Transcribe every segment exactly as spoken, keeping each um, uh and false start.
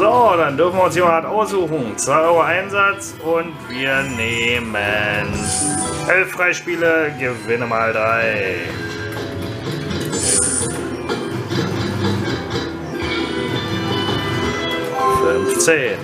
So, dann dürfen wir uns jemand aussuchen. zwei Euro Einsatz und wir nehmen elf Freispiele, gewinne mal drei. fünfzehn.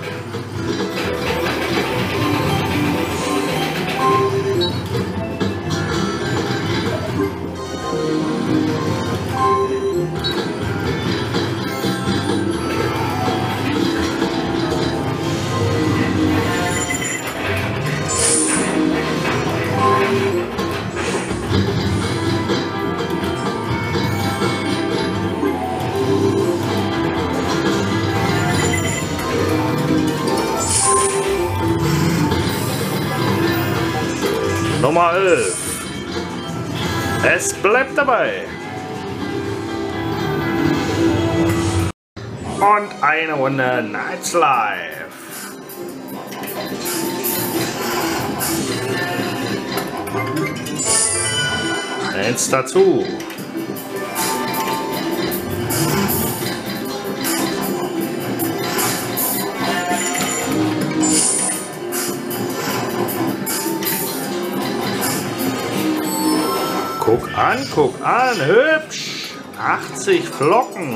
Nummer elf. Es bleibt dabei. Und eine Runde Nights Live. Eins dazu. Guck an, guck an, hübsch. achtzig Flocken.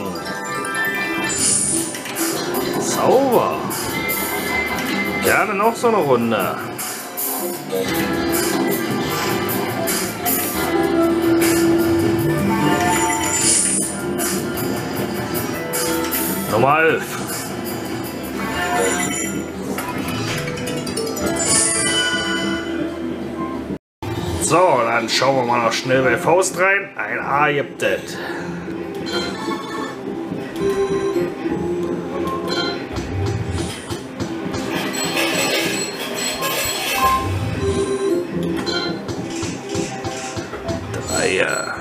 Sauber. Gerne noch so eine Runde. Nummer elf. So, dann schauen wir mal noch schnell bei Faust rein. Ein A gibt es. Dreier.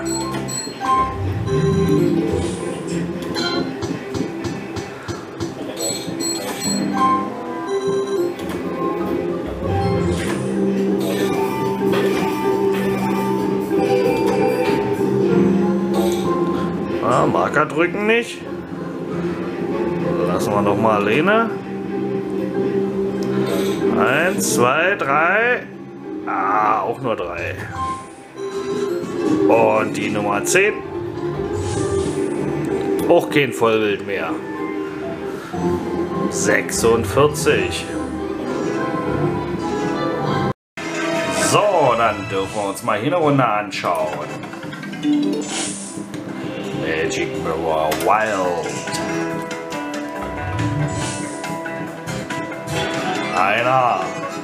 Ah, Marker drücken nicht. Lassen wir noch mal Lene. Eins, zwei, drei. Ah, auch nur drei. Und die Nummer zehn. Auch kein Vollbild mehr. sechsundvierzig. So, dann dürfen wir uns mal hier eine Runde anschauen. Magic Mirror Wild. Einer.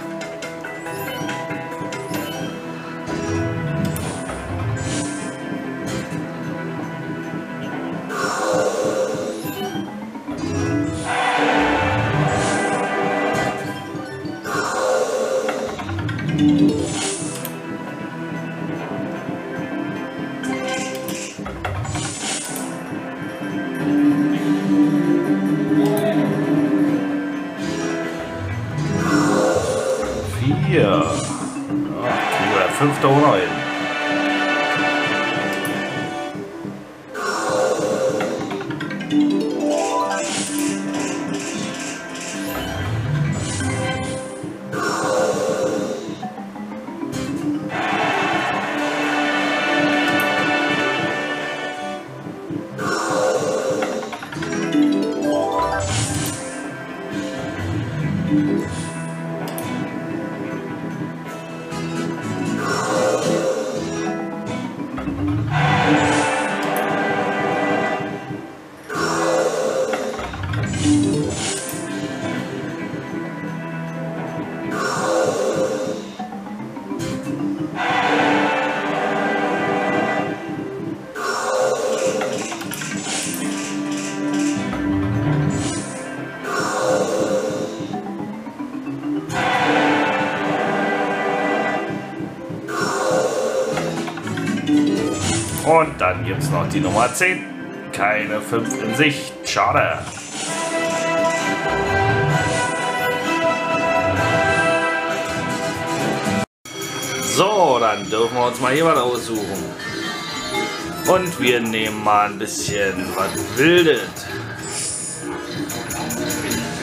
Vier. Ja, der fünfte auch noch hin. Und dann gibt es noch die Nummer zehn. Keine fünf in Sicht. Schade. So, dann dürfen wir uns mal jemand aussuchen. Und wir nehmen mal ein bisschen was Wildes.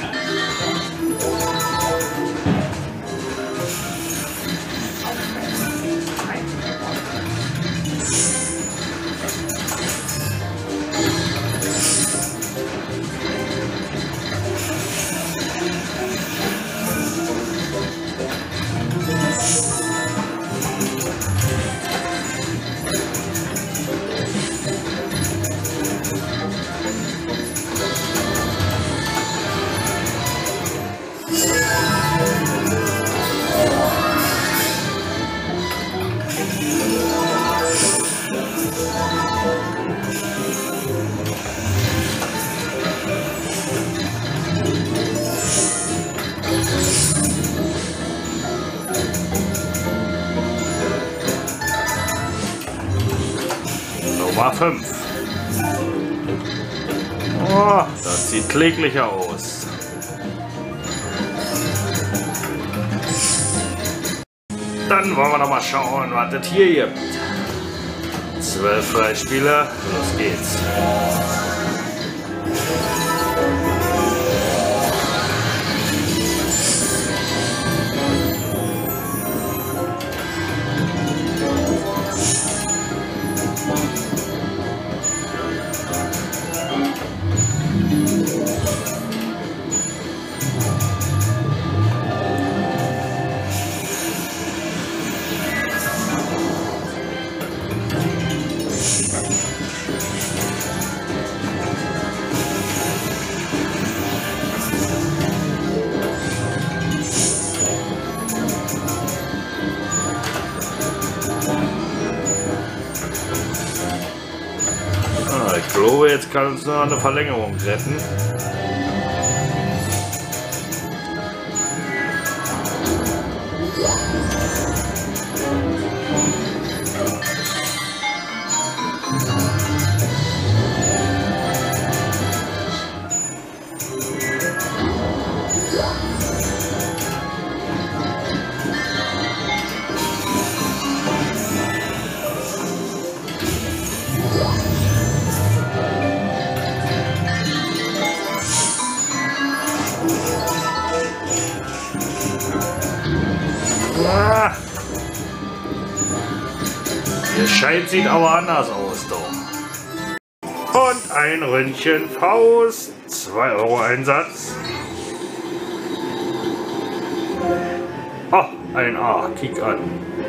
Nummer fünf. Oh, das sieht kläglicher aus. Dann wollen wir noch mal schauen, was es hier gibt. Zwölf Freispiele, los geht's. Ich glaube, jetzt kann uns noch eine Verlängerung retten. Der Schein sieht aber anders aus, doch. Und ein Ründchen Faust, zwei Euro Einsatz. Oh, ein A, kick an.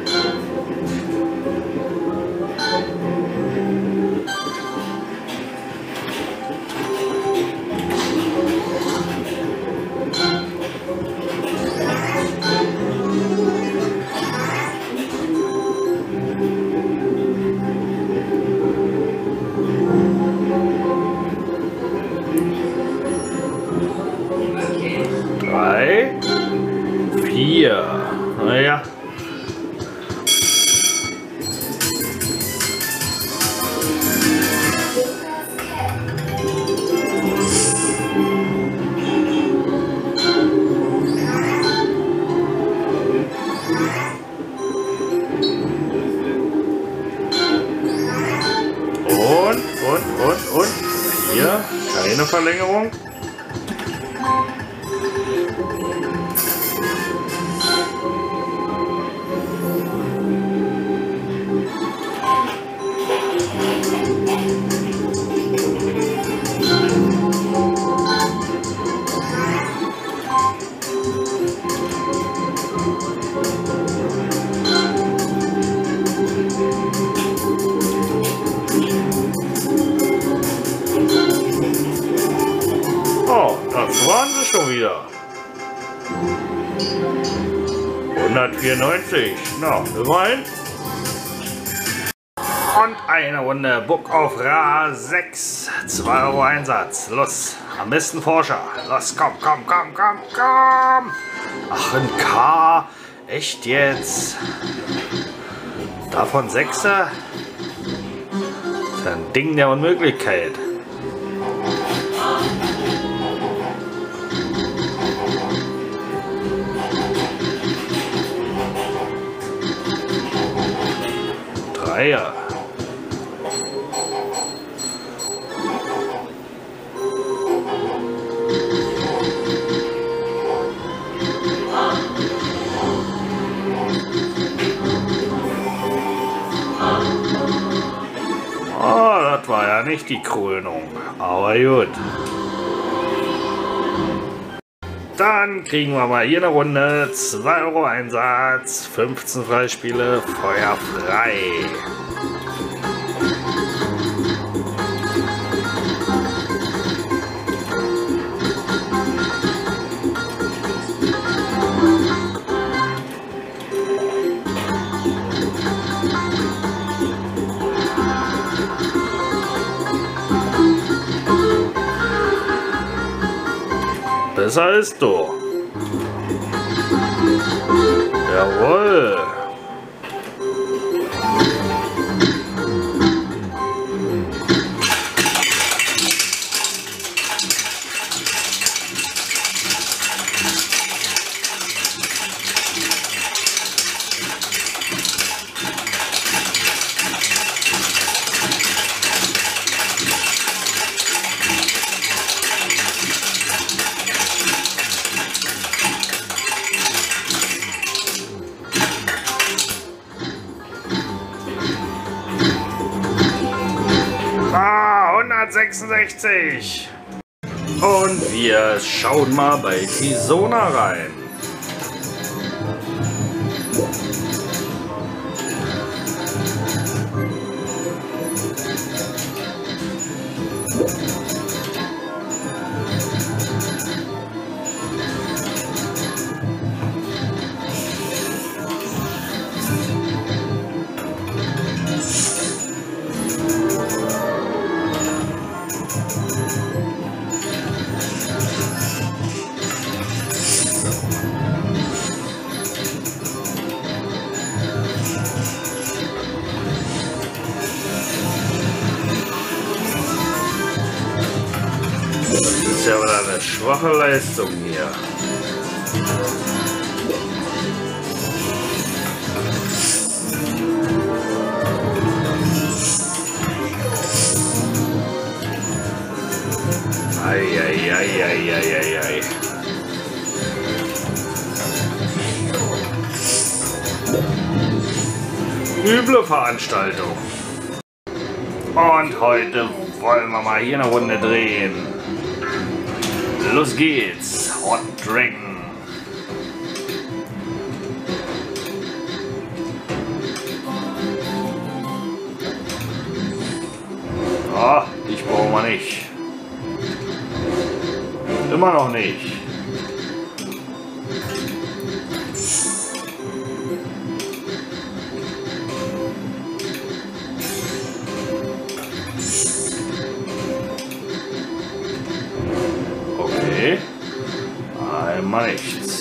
Drei, vier, naja. Und, und, und, und, vier, keine Verlängerung. Oh, das waren sie schon wieder. hundertvierundneunzig. Na, immerhin. Und eine Runde Book auf Ra sechs. zwei Euro Einsatz. Los, am besten Forscher. Los, komm, komm, komm, komm, komm. Ach, ein K. Echt jetzt? Davon Sechser? Das ist ein Ding der Unmöglichkeit. Dreier. Oh, das war ja nicht die Krönung, aber gut. Dann kriegen wir mal hier eine Runde, zwei Euro Einsatz, fünfzehn Freispiele, Feuer frei. Besser ist du. Jawohl. hundertsechsundsechzig. Und wir schauen mal bei Kisona rein. Das ist ja wieder eine schwache Leistung hier. Eieieiei. Üble Veranstaltung. Und heute wollen wir mal hier eine Runde drehen. Los geht's. Hot Dragon. Ah, ich brauche mal nicht. Immer noch nicht. Okay. Einmal nichts.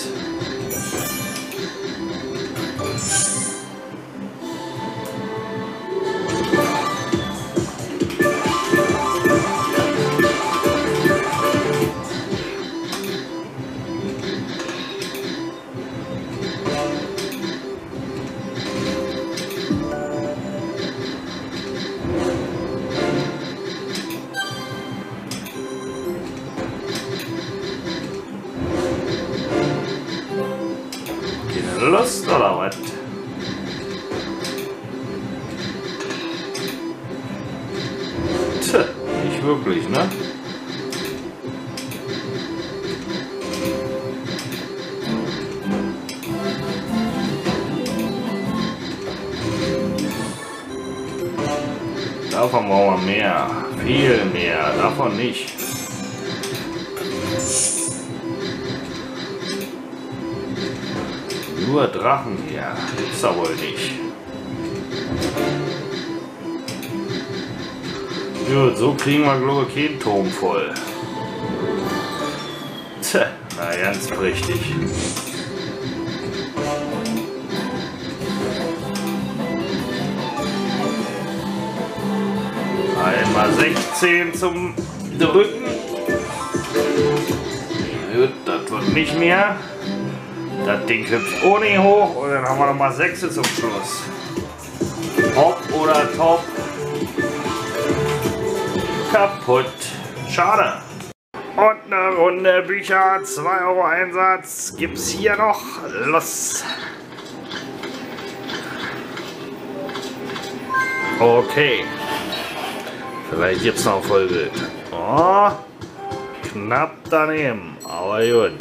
Lust oder was? Tja, nicht wirklich, ne? Davon brauchen wir mehr. Viel mehr. Davon nicht. Nur Drachen hier. Gibt's da wohl nicht. Gut, so kriegen wir glaube ich keinen Turm voll. Tja, na ganz richtig. Einmal sechzehn zum Drücken. Gut, das wird nicht mehr. Das Ding hüpft ohne hoch und dann haben wir noch mal sechs zum Schluss. Top oder top. Kaputt. Schade. Und eine Runde Bücher, zwei Euro Einsatz. Gibt's hier noch. Los. Okay. Vielleicht gibt's noch Vollbild. Oh, knapp daneben. Aber gut.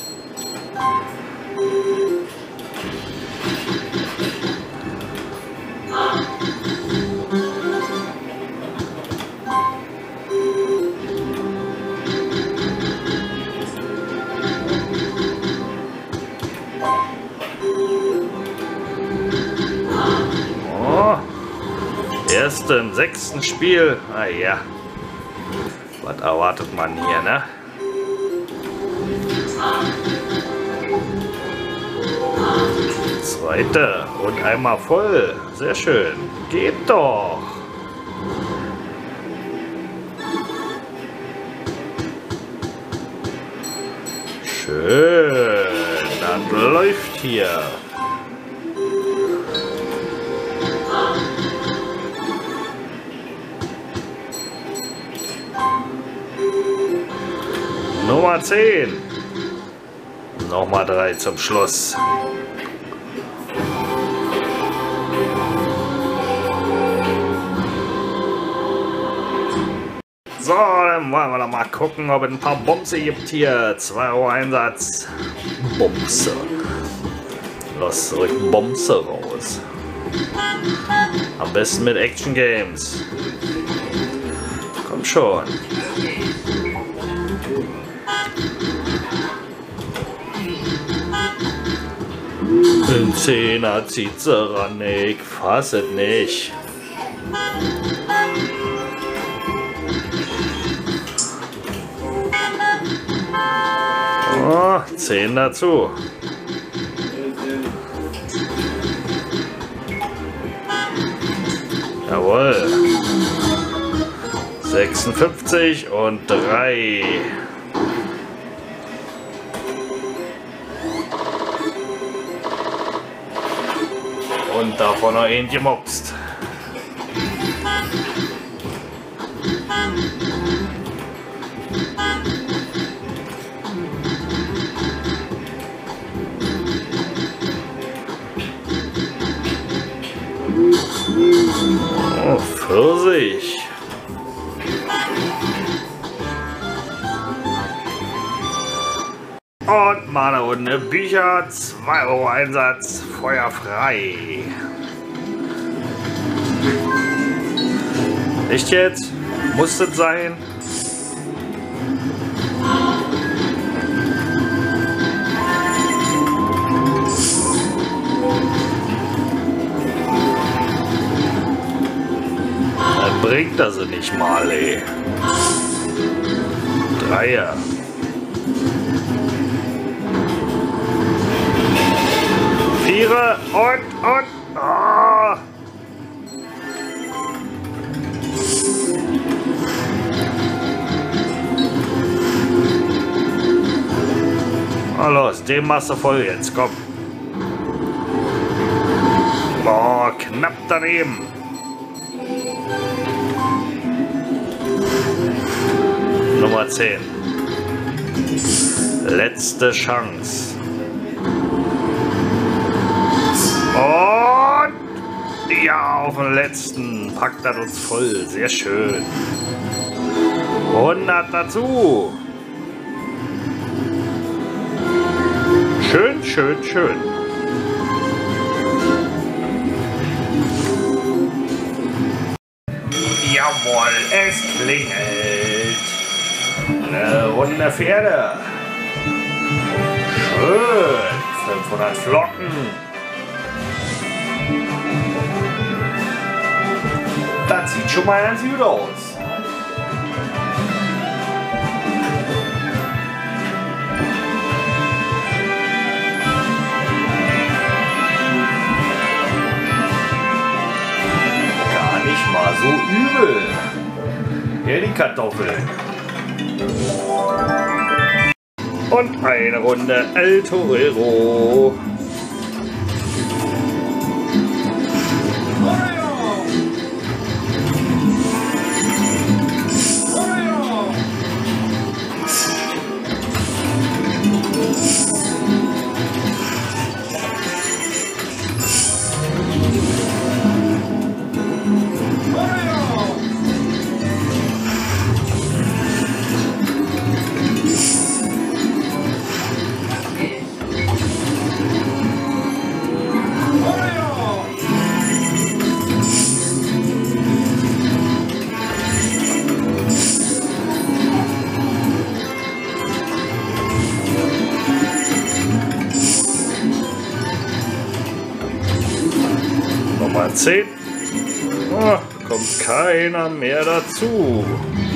Erst im sechsten Spiel. Ah ja. Was erwartet man hier, ne? Zweite und einmal voll. Sehr schön. Geht doch. Schön. Das läuft hier. Nummer zehn. Nochmal drei zum Schluss. So, dann wollen wir doch mal gucken, ob es ein paar Bumse gibt hier. zwei Euro Einsatz. Bumse. Los, zurück Bumse raus. Am besten mit Action Games. Komm schon. Ein Zehner zieht sie ran, ich fass es nicht. Oh, zehn dazu. Jawohl. sechsundfünfzig und drei. Und davon noch ein gemopst. Oh, Pfirsich. Und mal eine Runde Bücher, zwei Euro Einsatz, feuerfrei. Echt jetzt? Muss das sein? Dann bringt das nicht mal, ey. Dreier. Vierer und, und, oh. Na los, den machst du voll jetzt, komm. Boah, knapp daneben. Nummer zehn. Letzte Chance. Und ja, auf den letzten packt er uns voll. Sehr schön. hundert dazu. Schön, schön, schön. Jawohl, es klingelt. Eine Runde Pferde. Schön. fünfhundert Flocken. Das sieht schon mal ganz gut aus. Gar nicht mal so übel. Hier die Kartoffeln. Und eine Runde El Torero. Nummer zehn. Oh, kommt keiner mehr dazu.